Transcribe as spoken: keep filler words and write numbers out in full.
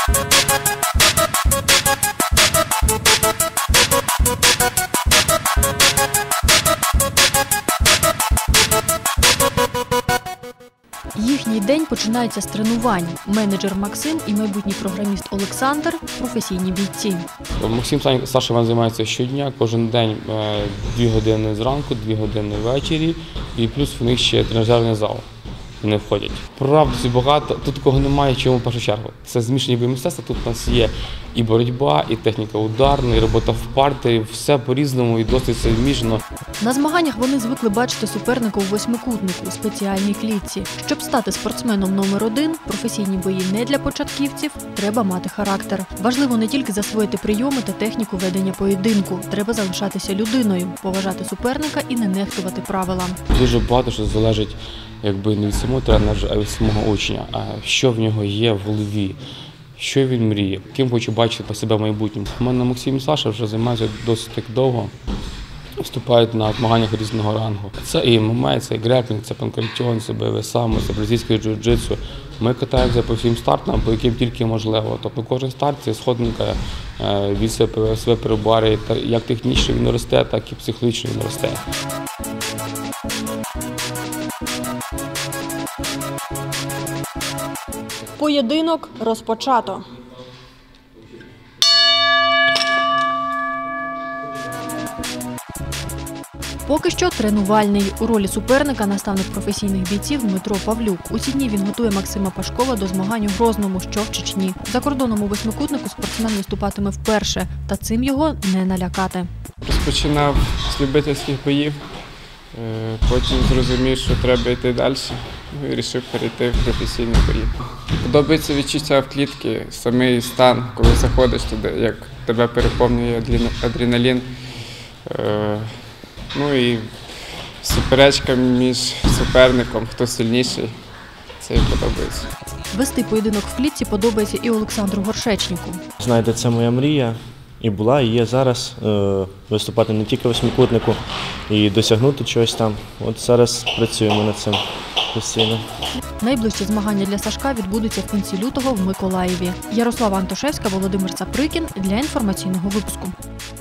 Їхній день починається з тренувань. Менеджер Максим і майбутній програміст Олександр – професійні бійці. Максим Саша він займається щодня, кожен день дві години зранку, дві години ввечері і плюс в них ще тренажерний зал. Вони входять. Правда, багато, тут такого немає, чому в першу чергу. Це змішані види мистецтва, тут у нас є і боротьба, і техніка ударна, і робота в парті, все по-різному і досить це змішано. На змаганнях вони звикли бачити суперника у восьмикутнику, у спеціальній клітці. Щоб стати спортсменом номер один, професійні бої не для початківців, треба мати характер. Важливо не тільки засвоїти прийоми та техніку ведення поєдинку. Треба залишатися людиною, поважати суперника і не нехтувати правилам. Дуже багато що залежить якби не від самого тренера, а від самого учня. А що в нього є в голові, що він мріє, ким хоче бачити по себе в майбутньому. У мене Максим і Саша вже займаються досить так довго, виступають на змаганнях різного рангу. Це і ем ем а, це і греплінг, це панкратіон, це бе ве самбо, це бразильське джиу-джитсу. Ми катаємося по всім стартам, по яким тільки можливо. Тобто кожен старт – це сходинка, він себе переборює, як технічно він росте, так і психологічно він росте. Поєдинок розпочато. Поки що тренувальний. У ролі суперника наставник професійних бійців Дмитро Павлюк. У ці дні він готує Максима Пашкова до змагань у Грозному, що в Чечні. За кордоном у восьмикутнику спортсмен виступатиме вперше, та цим його не налякати. Розпочинав з любительських боїв, потім зрозумів, що треба йти далі, і вирішив перейти в професійні бої. Подобається відчуття в клітці, самий стан, коли заходиш туди, як тебе переповнює адреналін. Ну і суперечка між суперником, хто сильніший, це і подобається. Вести поєдинок в клітці подобається і Олександру Горшечнику. Знаєте, це моя мрія і була, і є зараз е, виступати не тільки в восьмикутнику і досягнути чогось там. От зараз працюємо над цим постійно. Найближчі змагання для Сашка відбудуться в кінці лютого в Миколаєві. Ярослава Антошевська, Володимир Цаприкін для інформаційного випуску.